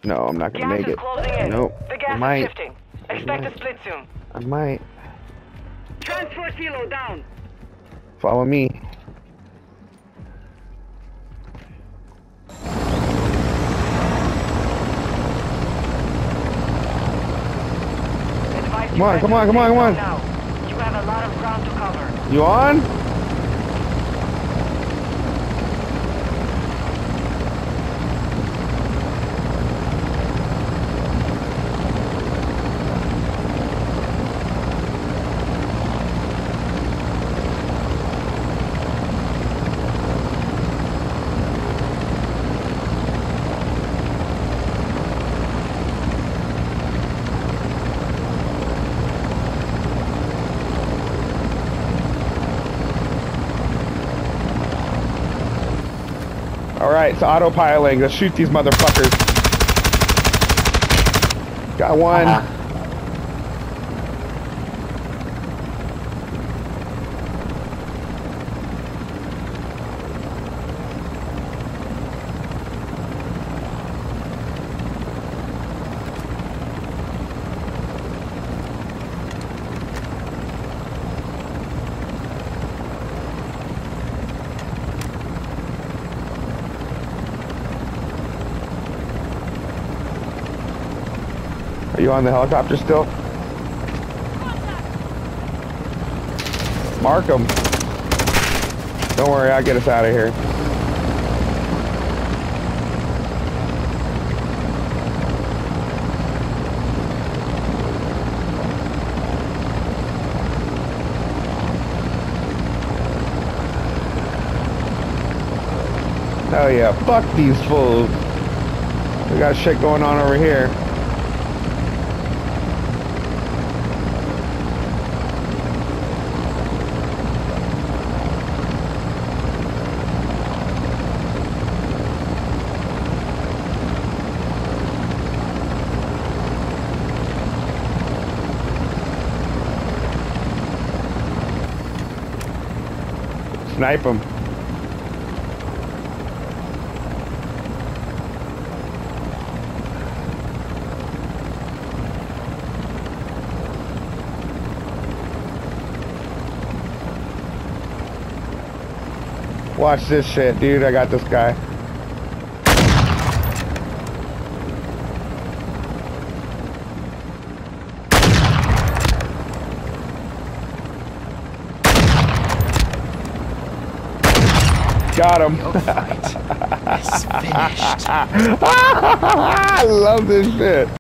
No, I'm not gonna Gas make is it. closing in. Nope. The gas I is might. shifting. Expect a split soon. I might. Transfer silo down. Follow me. Come on, come on, come on, come on. Now. You have a lot of ground to cover. You on? Alright, it's autopiloting. Let's shoot these motherfuckers. Got one. Are you on the helicopter still? Mark them. Don't worry, I'll get us out of here. Oh yeah, fuck these fools. We got shit going on over here. Snipe him. Watch this shit, dude. I got this guy. Got him. Your fight is finished. I love this shit.